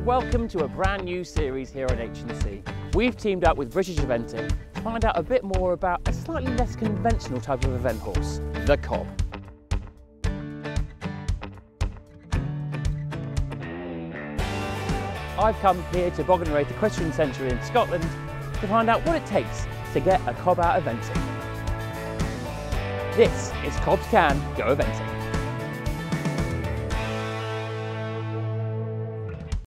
Welcome to a brand new series here on H&C. We've teamed up with British Eventing to find out a bit more about a slightly less conventional type of event horse, the Cob. I've come here to Bognor Equestrian Centre in Scotland to find out what it takes to get a Cob out eventing. This is Cobs Can Go Eventing.